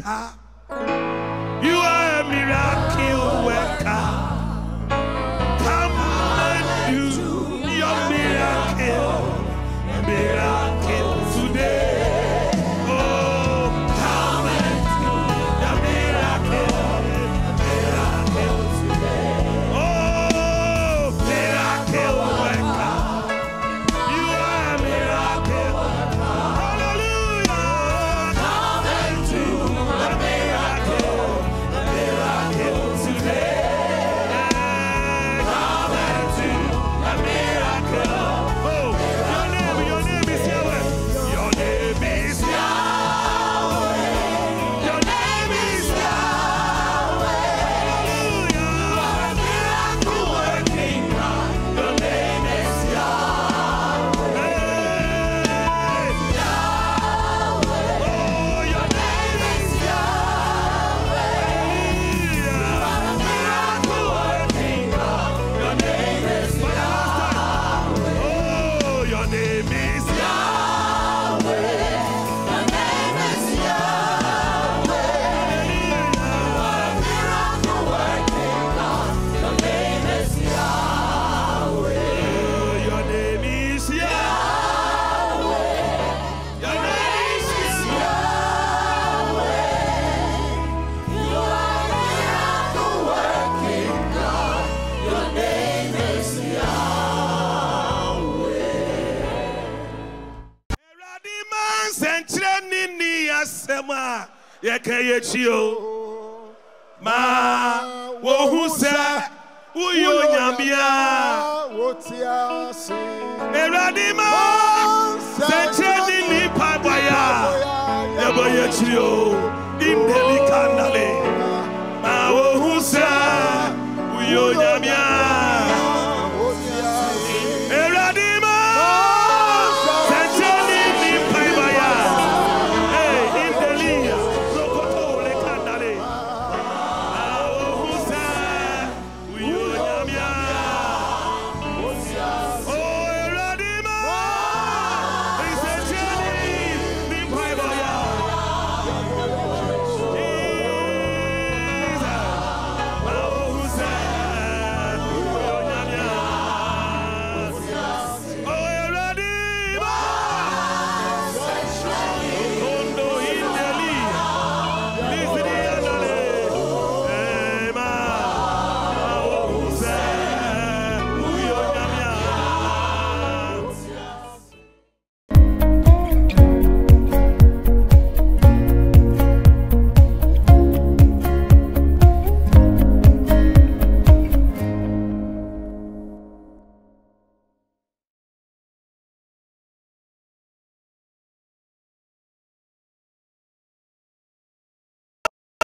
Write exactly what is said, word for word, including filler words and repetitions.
worker. You are a miracle worker. Come and do your miracle, miracle today. Oh, come and do your miracle, miracle today. Oh, miracle worker. You are a miracle worker. Hallelujah. Come and do your miracle, miracle today. Yakayechio ma wo hu sa uyo nyambia wotia si eradi ma sencheni ni pabaya yabayechio indeli kanale